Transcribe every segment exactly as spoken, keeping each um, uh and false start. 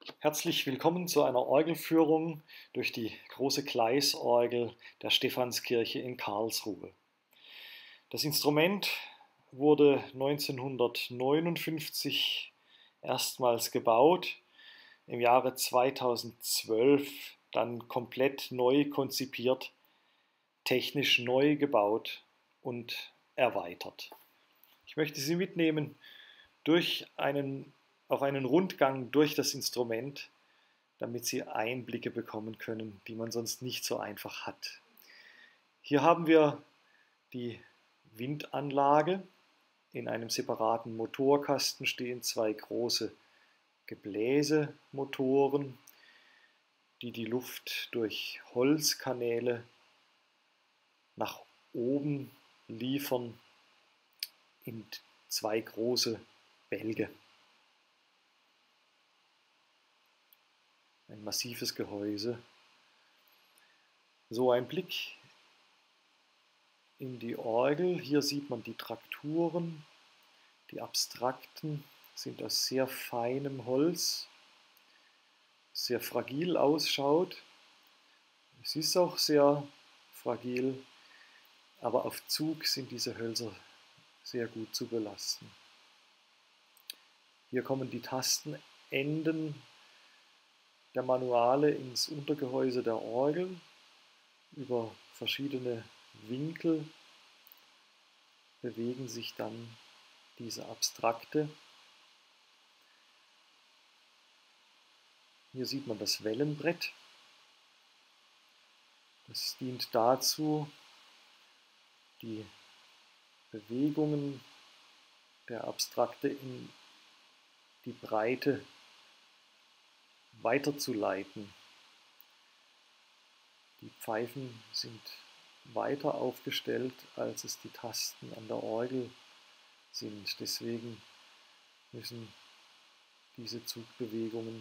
Herzlich willkommen zu einer Orgelführung durch die große Gleisorgel der Stephanskirche in Karlsruhe. Das Instrument wurde neunzehnhundertneunundfünfzig erstmals gebaut, im Jahre zweitausendzwölf dann komplett neu konzipiert, technisch neu gebaut und erweitert. Ich möchte Sie mitnehmen durch einen, auf einen Rundgang durch das Instrument, damit Sie Einblicke bekommen können, die man sonst nicht so einfach hat. Hier haben wir die Windanlage. In einem separaten Motorkasten stehen zwei große Gebläsemotoren, die die Luft durch Holzkanäle nach oben liefern in zwei große Bälge. Ein massives Gehäuse. So ein Blick in die Orgel. Hier sieht man die Trakturen. Die abstrakten sind aus sehr feinem Holz, sehr fragil ausschaut. Es ist auch sehr fragil, aber auf Zug sind diese Hölzer sehr gut zu belasten. Hier kommen die Tastenenden der Manuale ins Untergehäuse der Orgel. Über verschiedene Winkel bewegen sich dann diese Abstrakte. Hier sieht man das Wellenbrett. Das dient dazu, die Bewegungen der Abstrakte in die Breite weiterzuleiten. Die Pfeifen sind weiter aufgestellt, als es die Tasten an der Orgel sind. Deswegen müssen diese Zugbewegungen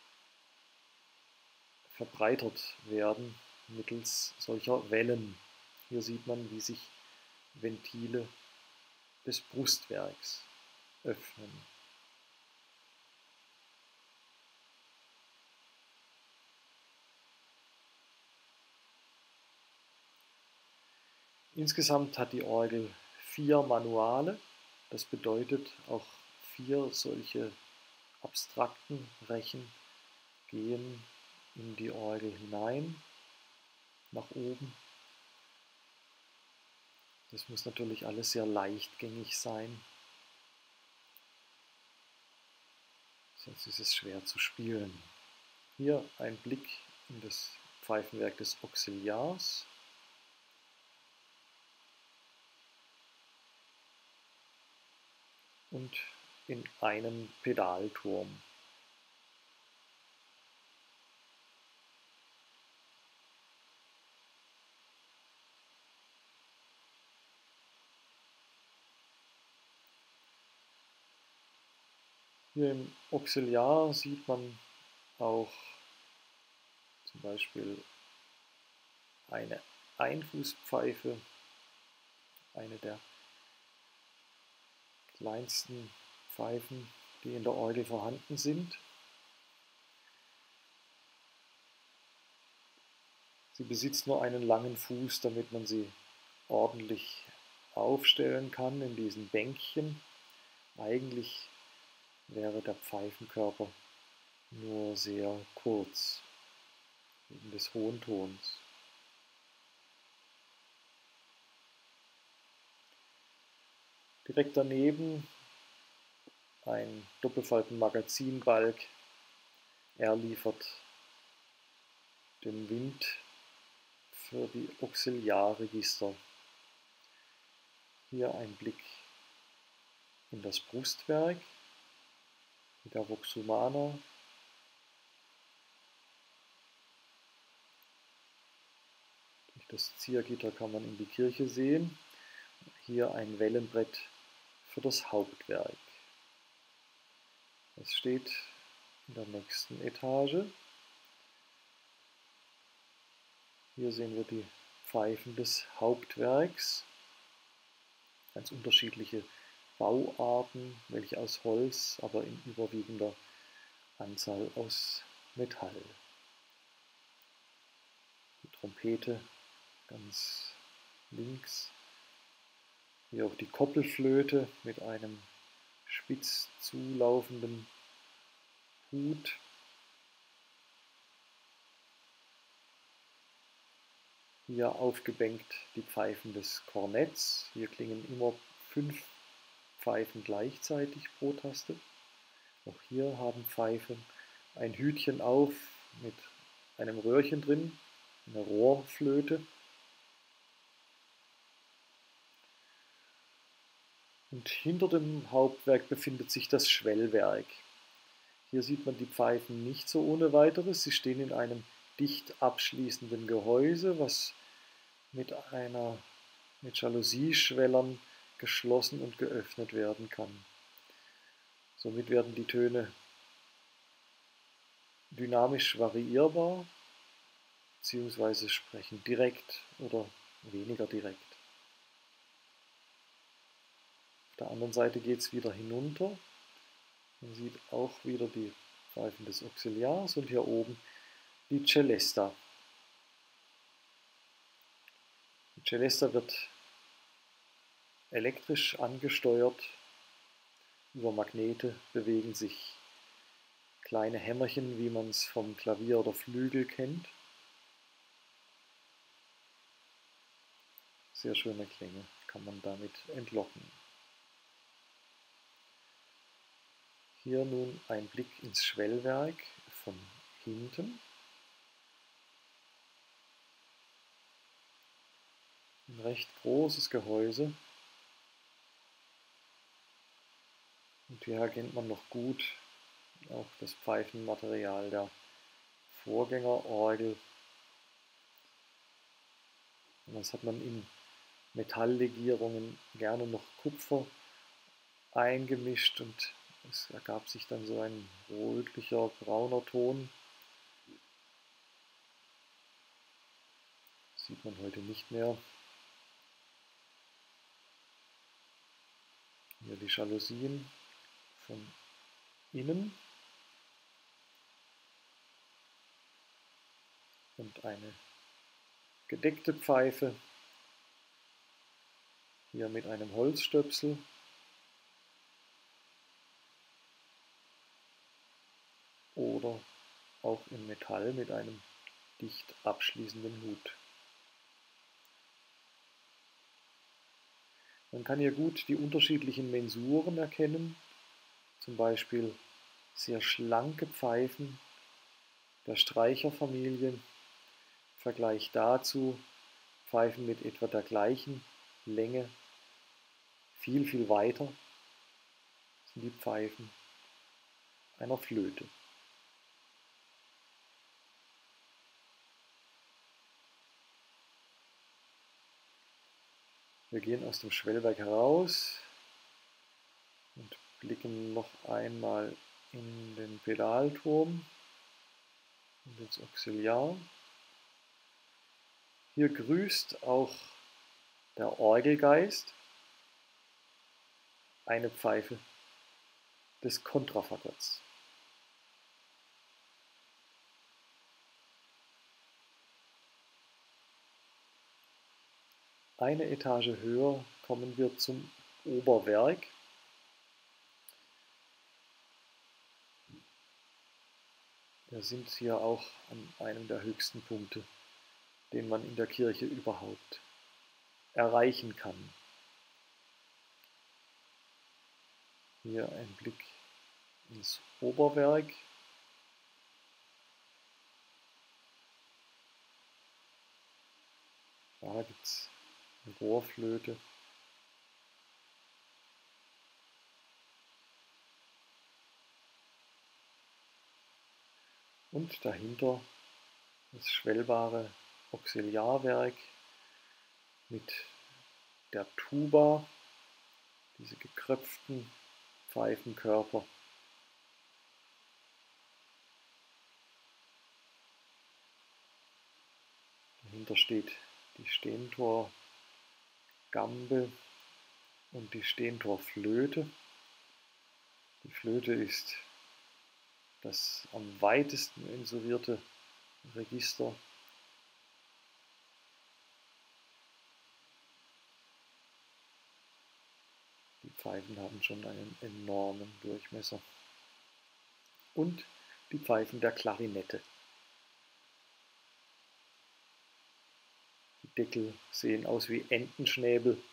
verbreitert werden mittels solcher Wellen. Hier sieht man, wie sich Ventile des Brustwerks öffnen. Insgesamt hat die Orgel vier Manuale, das bedeutet auch vier solche abstrakten Rechen gehen in die Orgel hinein, nach oben. Das muss natürlich alles sehr leichtgängig sein, sonst ist es schwer zu spielen. Hier ein Blick in das Pfeifenwerk des Auxiliars. Und in einen Pedalturm. Hier im Auxiliar sieht man auch zum Beispiel eine Einfußpfeife, eine der kleinsten Pfeifen, die in der Orgel vorhanden sind. Sie besitzt nur einen langen Fuß, damit man sie ordentlich aufstellen kann in diesen Bänkchen. Eigentlich wäre der Pfeifenkörper nur sehr kurz, wegen des hohen Tons. Direkt daneben ein Doppelfalten-Magazinbalg. Er liefert den Wind für die Auxiliarregister. Hier ein Blick in das Brustwerk mit der Vox Humana. Durch das Ziergitter kann man in die Kirche sehen. Hier ein Wellenbrett für das Hauptwerk. Es steht in der nächsten Etage. Hier sehen wir die Pfeifen des Hauptwerks. Ganz unterschiedliche Bauarten, welche aus Holz, aber in überwiegender Anzahl aus Metall. Die Trompete ganz links, wie auch die Koppelflöte mit einem spitz zulaufenden Hut. Hier aufgebänkt die Pfeifen des Kornetts. Hier klingen immer fünf Pfeifen gleichzeitig pro Taste. Auch hier haben Pfeifen ein Hütchen auf mit einem Röhrchen drin, eine Rohrflöte. Und hinter dem Hauptwerk befindet sich das Schwellwerk. Hier sieht man die Pfeifen nicht so ohne weiteres. Sie stehen in einem dicht abschließenden Gehäuse, was mit einer mit Jalousie-Schwellern geschlossen und geöffnet werden kann. Somit werden die Töne dynamisch variierbar bzw. sprechen direkt oder weniger direkt. Auf der anderen Seite geht es wieder hinunter. Man sieht auch wieder die Pfeifen des Auxiliars und hier oben die Celesta. Die Celesta wird elektrisch angesteuert. Über Magnete bewegen sich kleine Hämmerchen, wie man es vom Klavier oder Flügel kennt. Sehr schöne Klänge kann man damit entlocken. Hier nun ein Blick ins Schwellwerk von hinten. Ein recht großes Gehäuse. Und hier erkennt man noch gut auch das Pfeifenmaterial der Vorgängerorgel. Und das hat man in Metalllegierungen gerne noch Kupfer eingemischt und es ergab sich dann so ein rötlicher, brauner Ton. Das sieht man heute nicht mehr. Hier die Jalousien von innen und eine gedeckte Pfeife, hier mit einem Holzstöpsel. Oder auch in Metall mit einem dicht abschließenden Hut. Man kann hier gut die unterschiedlichen Mensuren erkennen, zum Beispiel sehr schlanke Pfeifen der Streicherfamilie im Vergleich dazu Pfeifen mit etwa der gleichen Länge, viel, viel weiter sind die Pfeifen einer Flöte. Wir gehen aus dem Schwellwerk heraus und blicken noch einmal in den Pedalturm und ins Auxiliar. Hier grüßt auch der Orgelgeist, eine Pfeife des Kontrafagotts. Eine Etage höher kommen wir zum Oberwerk. Wir sind hier auch an einem der höchsten Punkte, den man in der Kirche überhaupt erreichen kann. Hier ein Blick ins Oberwerk. Da gibt es eine Rohrflöte. Und dahinter das schwellbare Auxiliarwerk mit der Tuba, diese gekröpften Pfeifenkörper. Dahinter steht die Stentor-Gambe und die Stentor-Flöte. Die Flöte ist das am weitesten inserierte Register. Die Pfeifen haben schon einen enormen Durchmesser. Und die Pfeifen der Klarinette. Die Deckel sehen aus wie Entenschnäbel.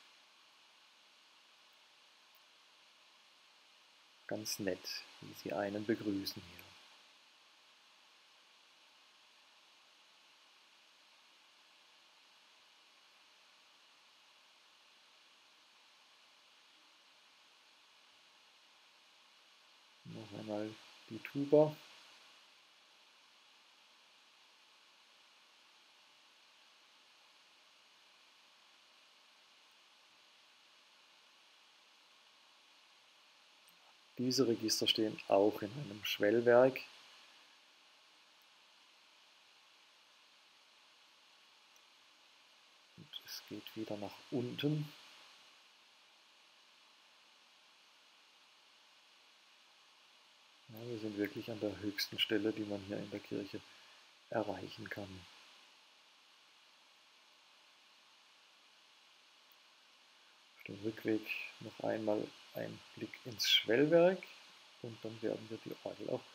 Ganz nett, wie sie einen begrüßen hier. Noch einmal die Tuba. Diese Register stehen auch in einem Schwellwerk. Und es geht wieder nach unten. Ja, wir sind wirklich an der höchsten Stelle, die man hier in der Kirche erreichen kann. Auf dem Rückweg noch einmal ein Blick ins Schwellwerk und dann werden wir die Orgel auch